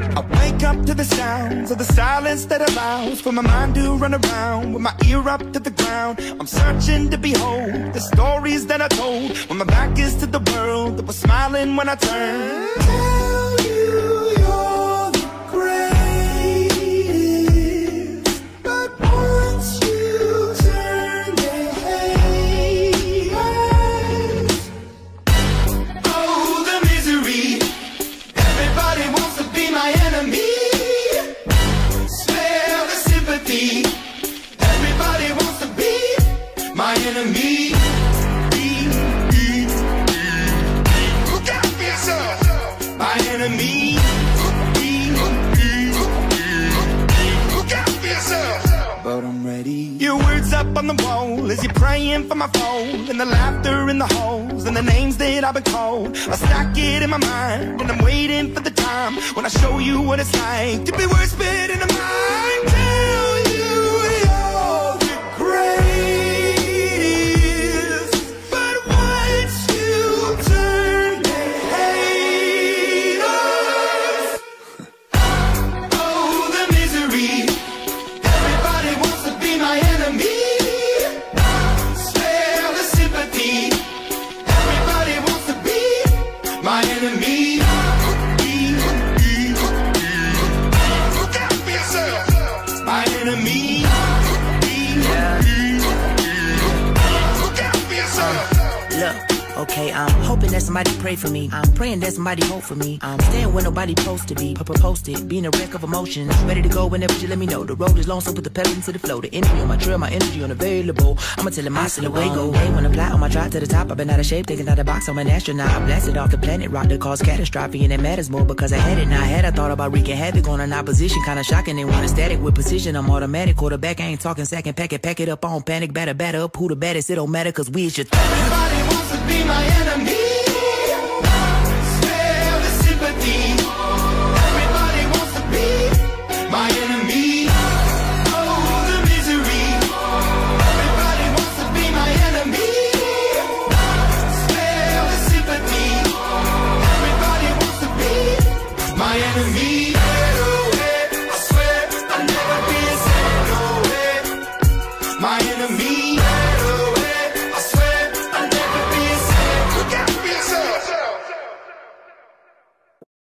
I wake up to the sounds of the silence that allows for my mind to run around with my ear up to the ground. I'm searching to behold the stories that I told when my back is to the world that was smiling when I turned. Tell you you're the greatest, but once you turn they hate us. Oh, the misery. Everybody wants to be my enemy. Spare the sympathy. Everybody wants to be my enemy. Look out for yourself. My enemy. Look out for yourself. But I'm ready. Your words up on the wall as you're praying for my phone, and the laughter in the halls and the names that I've been called. I stack it in my mind and I'm waiting for the time when I show you what it's like to be worse fit in the mind. Tell you you're the greatest, but once you turn they hate us. Oh, the misery. Everybody wants to be my enemy. Spare the sympathy. Everybody wants to be my enemy. Look out for yourself. My enemy. Look out for yourself. Look, okay, I'm hoping that somebody pray for me. I'm praying that somebody hope for me. I'm staying where nobody supposed to be. Posted, being a wreck of emotions. Ready to go whenever you let me know. The road is long, so put the pedal into the flow. The energy on my trail, my energy unavailable. I'ma tell him my silhouette go. Hey, when I fly on my drive to the top, I've been out of shape, taking out the box. I'm an astronaut. I blasted off the planet, rock that caused catastrophe, and it matters more because I had it. Now I had I thought about wreaking havoc on an opposition, kinda shocking. They want a static with precision. I'm automatic, quarterback. I ain't talking second, pack it up, on panic, batter up. Who the baddest? It don't matter, cause we is your Everybody wants to be my enemy.